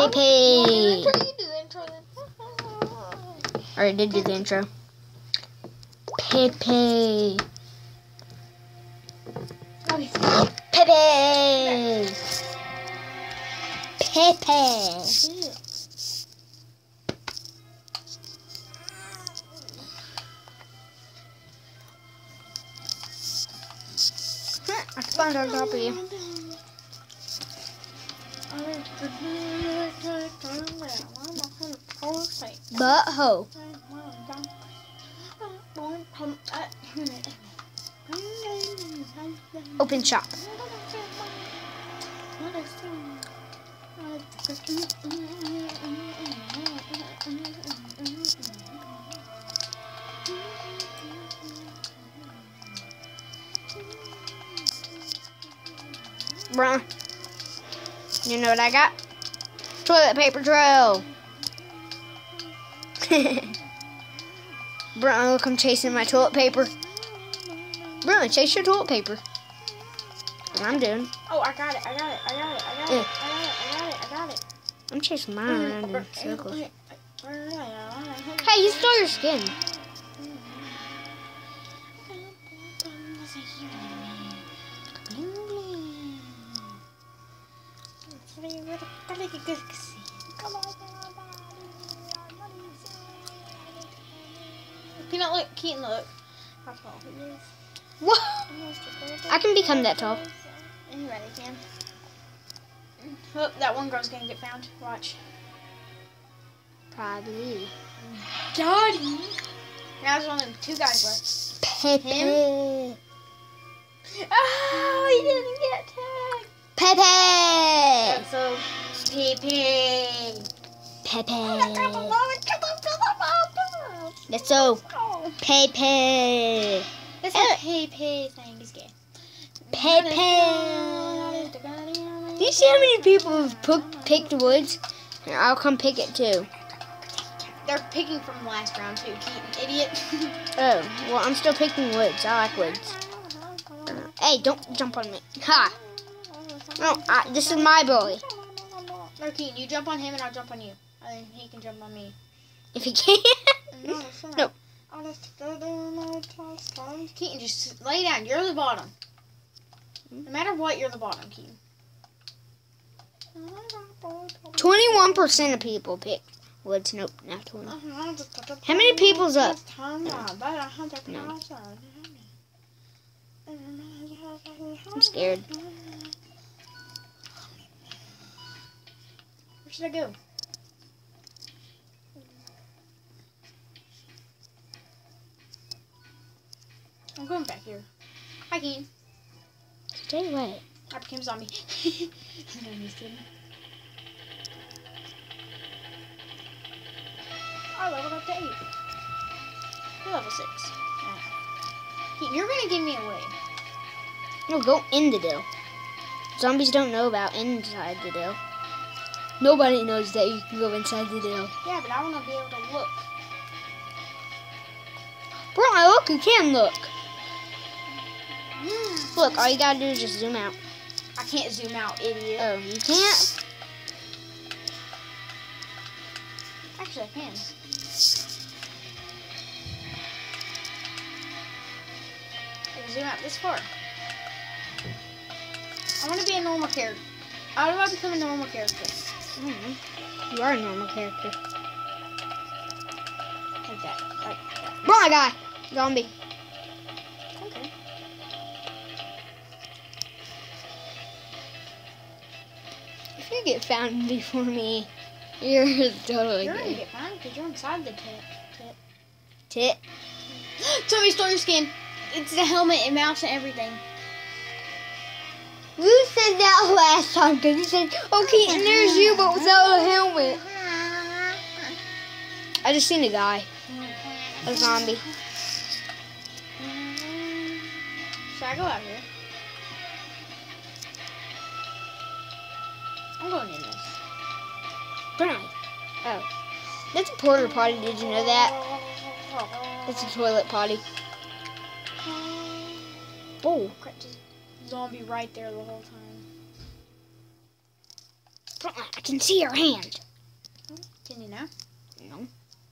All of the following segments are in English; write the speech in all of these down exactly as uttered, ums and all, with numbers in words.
Pee-pee. You do the intro then. I already did do the intro. Pee-pee. Pee-pee. Pee-pee. I spawned on top of you. Butthole. Open shop. Bruh. You know what I got? Toilet paper drill. Bruh, look, I'm chasing my toilet paper. Bruh, chase your toilet paper. That's what I'm doing. Oh, I got it, I got it, I got it, I got it, Yeah. I got it, I got it, I got it. I'm chasing mine around in circles. Hey, you stole your skin. Peanut, look, Keaton, look. How tall he is. What? I can become that tall. Anybody can. Oh, that one girl's gonna get found. Watch. Probably. Got him. Now there's only two guys left. Pepe. Oh, he didn't get tagged. Pepe. So, Pepe. Pepe. Oh, That's so. Pepe. That's a Pepe thing. He's gay. Pepe. Do you see how many people have picked woods? Here, I'll come pick it too. They're picking from last round too, Keaton, idiot. Oh, well, I'm still picking woods. I like woods. Hey, don't jump on me. Ha! No, I, this is my boy. No, Keaton, you jump on him and I'll jump on you. And then he can jump on me. If he can. No. Keaton, just lay down. You're the bottom. No matter what, you're the bottom, Keaton. twenty-one percent of people pick woods. Nope, not twenty. How many people's up? No. No. I'm scared. Where should I go? I'm going back here. Hi, Keaton. Stay away. I became a zombie. No, I'm just kidding. I leveled up to eight. You're level six. Right. Keaton, you're gonna give me away. No, go in the dill. Zombies don't know about inside the dill. Nobody knows that you can go inside the dill. Yeah, but I want to be able to look. Bro, I look, you can look. Look, all you gotta do is just zoom out. I can't zoom out, idiot. Oh, you can't? Actually, I can. I can zoom out this far. I want to be a normal character. How do I become a normal character? Mm-hmm. You are a normal character. Like that. Like that. Bro, I got zombie. Okay. If you get found before me, you're totally You're good. gonna get found because you're inside the tit. Tit. Tit. Somebody stole your skin. It's the helmet and mouse and everything. You said that last time because you said, oh, Keaton, there's you, but without a helmet. I just seen a guy. A zombie. Should I go out here? I'm going in this. Brown. Oh. That's a porta potty. Did you know that? It's a toilet potty. Oh. Crap, just zombie right there the whole time. I can see your hand. Can you now? No.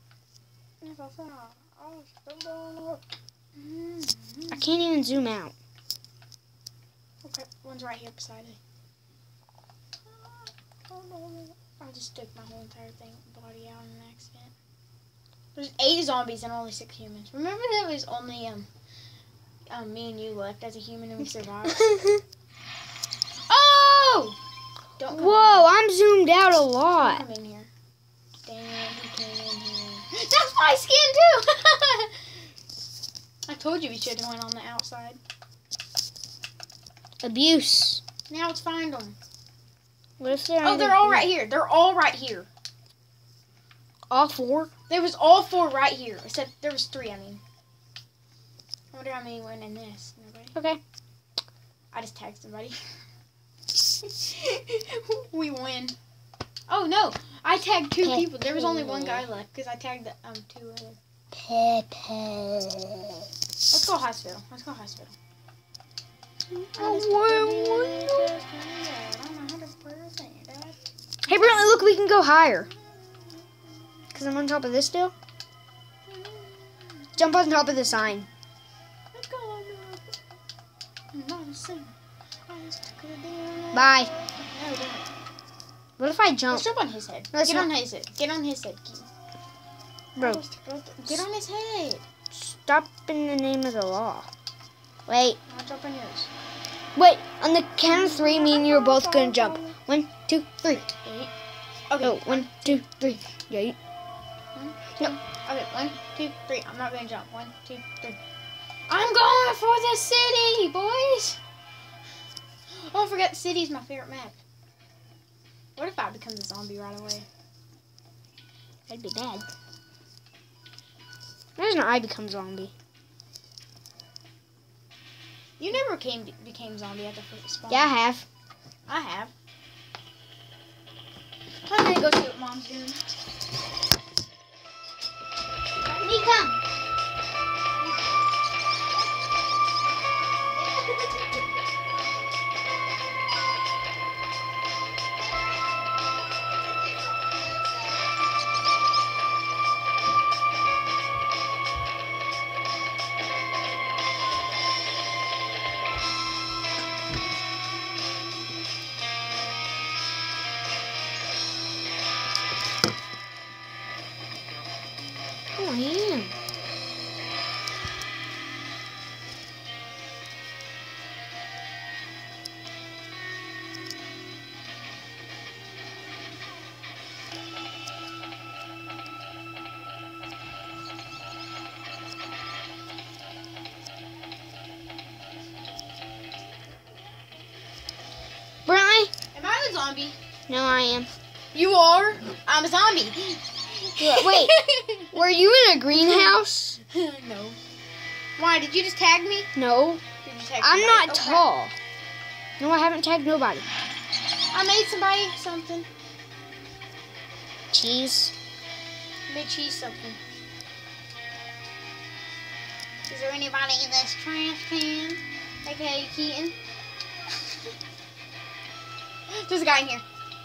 Mm-hmm. I can't even zoom out. Okay, one's right here beside me. I just took my whole entire thing, body out in an accident. There's eight zombies and only six humans. Remember there was only um, um me and you left as a human and we survived? Oh! Don't come Whoa, I'm zoomed out a lot. Don't come in here. Dang it, he came in here. That's my skin too! I told you we should have went on the outside. Abuse. Now let's find them. What if they're Oh, they're all right here. They're all right here. All four? There was all four right here. Except there was three, I mean. I wonder how many went in this. Nobody? Okay. I just tagged somebody. We win. Oh, no. I tagged two Pepe. people. There was only one guy left because I tagged the, um two other. Pepe. Let's go hospital. Let's go hospital. Hey, Brentley, look, we can go higher. Because I'm on top of this still. Jump on top of the sign. Bye. No, don't. What if I jump? Let's jump on his head. Let's Get not- on his head. Get on his head, Keaton. Bro, Get on his head. stop in the name of the law. Wait. I'll jump on yours. Wait, on the count of three, me and you are both going to jump. One, two, three. Eight. Okay. Oh, one, two, three. Eight. One, two. Okay, one, two, three. I'm not going to jump. One, two, three. I'm going for the city, boys. Oh, I forgot the city is my favorite map. What if I become the zombie right away? That'd be bad. Imagine I become zombie. You never came became zombie at the first spawn. Yeah, I have. I have. I'm gonna go see what Mom's doing. Let me come. Oh, I am. Brentley? Am I the zombie? No, I am. You are? I'm a zombie. Wait, were you in a greenhouse? No. Why? Did you just tag me? No, Did you tag I'm somebody? not Okay. tall. No, I haven't tagged nobody. I made somebody something. Cheese. I made cheese something. Is there anybody in this trash can? Okay, Keaton. There's a guy in here.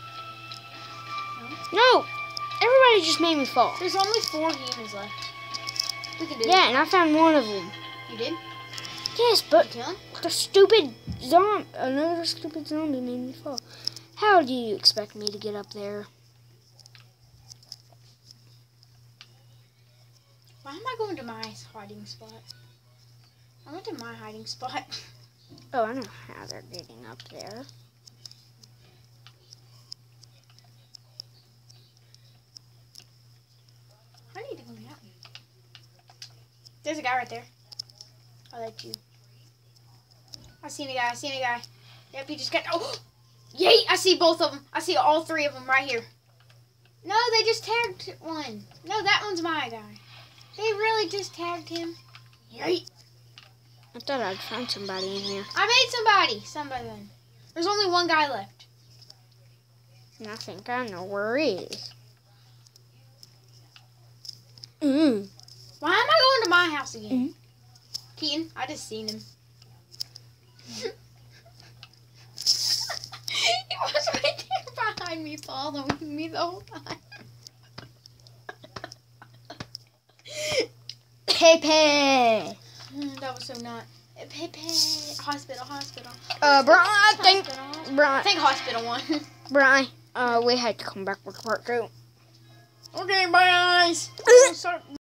No, everybody just made me fall. There's only four humans left. We can do Yeah, and I found one of them. it. You did? Yes, Did but you kill him? the stupid zombie, another stupid zombie made me fall. How do you expect me to get up there? Why am I going to my hiding spot? I went to my hiding spot. Oh, I know how they're getting up there. I need to go down. There's a guy right there. I like you. I seen a guy. I seen a guy. Yep, he just got. Oh, yay! I see both of them. I see all three of them right here. No, they just tagged one. No, that one's my guy. They really just tagged him. Yay! I thought I'd find somebody in here. I made somebody. Somebody then. There's only one guy left. And I think I know where he is. Mm. Why am I going to my house again? Mm. Keaton, I just seen him. He was right there behind me following me the whole time. Pepe. That was so not. Pepe. Hospital, hospital. Uh, Brian, I think, Hospital. I Brian, think hospital one. Brian, uh, we had to come back with part two. Okay, bye guys. Start